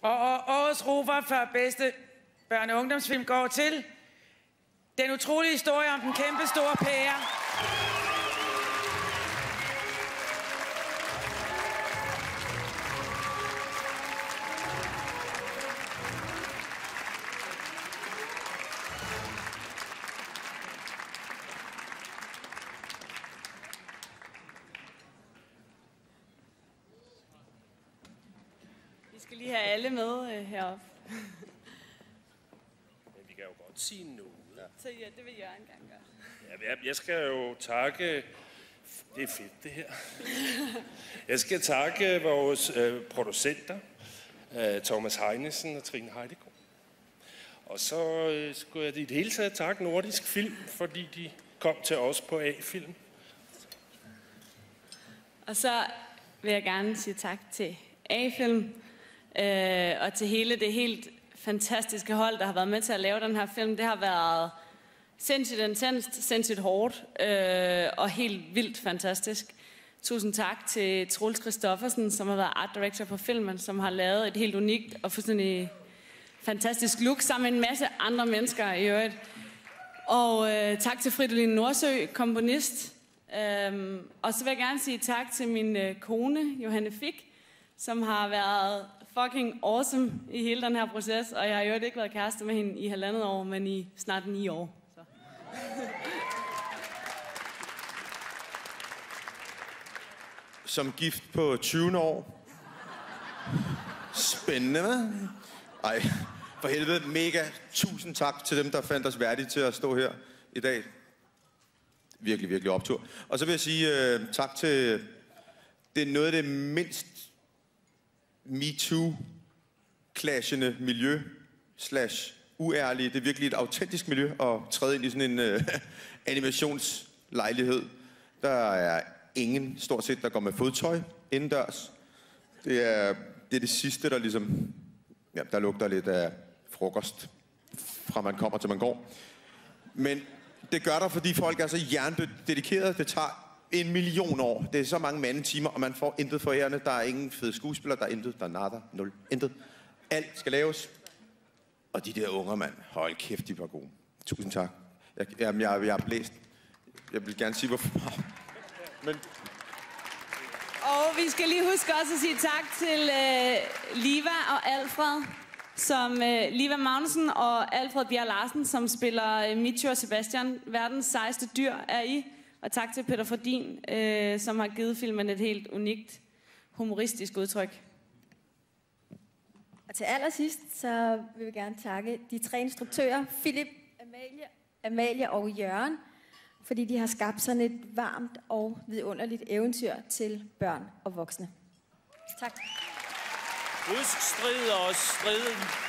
Og årets rover for bedste børne- og ungdomsfilm går til den utrolige historie om den kæmpe store pære. Vi skal lige have alle med heroppe. Men vi kan jo godt sige noget. Så ja, det vil jeg engang gøre. Ja, jeg skal jo takke... Det er fedt, det her. Jeg skal takke vores producenter, Thomas Heinesen og Trine Heidegård. Og så skulle jeg i det hele taget takke Nordisk Film, fordi de kom til os på A-film. Og så vil jeg gerne sige tak til A-film og til hele det helt fantastiske hold, der har været med til at lave den her film. Det har været sindssygt intenst, sindssygt hårdt og helt vildt fantastisk. Tusind tak til Troels Christoffersen, som har været art director på filmen, som har lavet et helt unikt og fuldstændig fantastisk look sammen med en masse andre mennesker i øvrigt. Og tak til Fridolin Nordsø, komponist. Og så vil jeg gerne sige tak til min kone, Johanne Fick, som har været fucking awesome i hele den her proces. Og jeg har jo ikke været kæreste med hende i 1,5 år, men i snart 9 år. Så. Som gift på 20 år. Spændende, hva'? Ej, for helvede, mega tusind tak til dem, der fandt os værdige til at stå her i dag. Virkelig, virkelig optur. Og så vil jeg sige tak til... Det er noget af det mindst MeToo-clashende miljø / uærlige. Det er virkelig et autentisk miljø at træde ind i sådan en animationslejlighed. Der er ingen, stort set, der går med fodtøj indendørs. Det er det sidste, der ligesom... Ja, der lugter lidt af frokost, fra man kommer til man går. Men det gør der, fordi folk er så hjernededikerede. Det tager 1 million år. Det er så mange mandetimer, og man får intet forærende. Der er ingen fede skuespillere, der er intet, der er nada, nul, intet. Alt skal laves. Og de der unger, mand, hold kæft, de var gode. Tusind tak. Jeg er blæst. Jeg vil gerne sige, hvorfor. Men... Og vi skal lige huske også at sige tak til Liva og Alfred, Liva Magnussen og Alfred Bjerg Larsen, som spiller Micho og Sebastian. Verdens sejeste dyr er I. Og tak til Peter Fordin, som har givet filmen et helt unikt humoristisk udtryk. Og til allersidst, så vil vi gerne takke de 3 instruktører, Philip, Amalie og Jørgen, fordi de har skabt sådan et varmt og vidunderligt eventyr til børn og voksne. Tak. Husk strid og striden.